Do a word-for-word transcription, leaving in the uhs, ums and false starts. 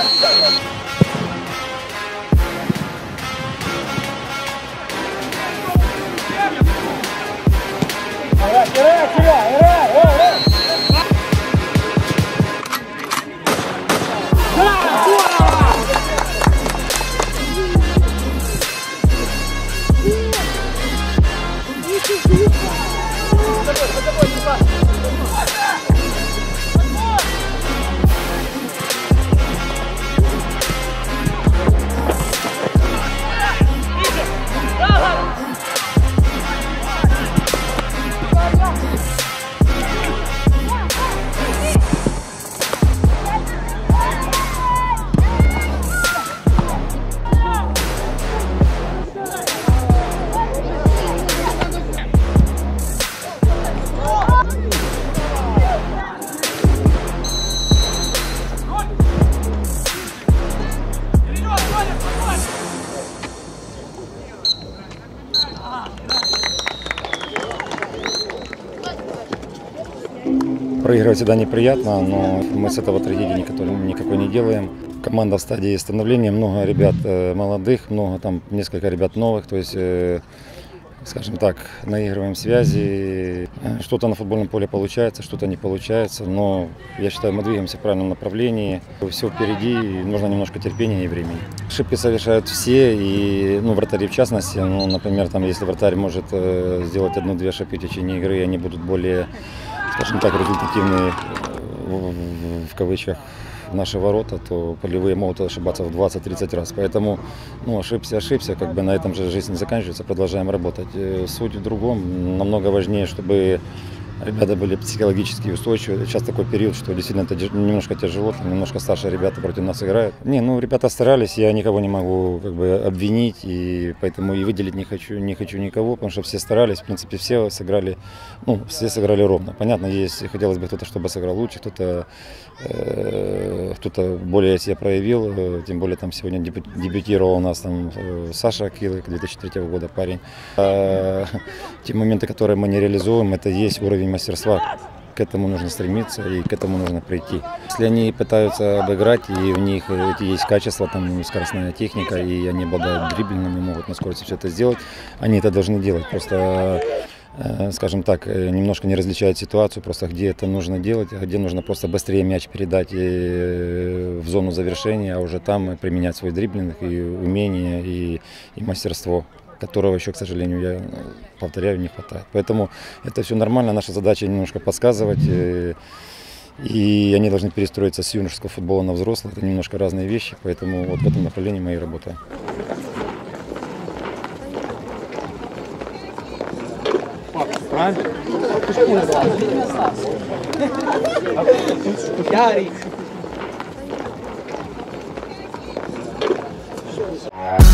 Проигрывать всегда неприятно, но мы с этого трагедии никакой не делаем. Команда в стадии становления, много ребят молодых, много там несколько ребят новых, то есть, скажем так, наигрываем связи. Что-то на футбольном поле получается, что-то не получается, но я считаю, мы двигаемся в правильном направлении. Все впереди, нужно немножко терпения и времени. Ошибки совершают все, и ну, вратари в частности. Ну, например, там, если вратарь может сделать одну-две ошибки в течение игры, они будут более, скажем так, результативные в кавычках наши ворота, то полевые могут ошибаться в двадцать-тридцать раз. Поэтому ну, ошибся, ошибся, как бы на этом же жизнь не заканчивается, продолжаем работать. Суть в другом, намного важнее, чтобы ребята были психологически устойчивы. Сейчас такой период, что действительно это немножко тяжело, там немножко старшие ребята против нас играют. Не, ну ребята старались, я никого не могу как бы обвинить, и поэтому и выделить не хочу, не хочу никого, потому что все старались, в принципе все сыграли, ну все сыграли ровно. Понятно, есть, хотелось бы кто-то, чтобы сыграл лучше, кто-то э, кто-то более себя проявил, тем более там сегодня дебютировал у нас там Саша Акилык, две тысячи третьего года парень. А, те моменты, которые мы не реализуем, это есть уровень мастерства. К этому нужно стремиться и к этому нужно прийти. Если они пытаются обыграть, и у них эти есть качества, там скоростная техника, и они обладают дриблингом и могут на скорости все это сделать, они это должны делать. Просто, скажем так, немножко не различают ситуацию, просто где это нужно делать, а где нужно просто быстрее мяч передать в зону завершения, а уже там применять свой дриблинг и умение, и, и мастерство, которого еще, к сожалению, я повторяю, не хватает. Поэтому это все нормально, наша задача немножко подсказывать, и, и они должны перестроиться с юношеского футбола на взрослый, это немножко разные вещи, поэтому вот в этом направлении мы и работаем. Ярик.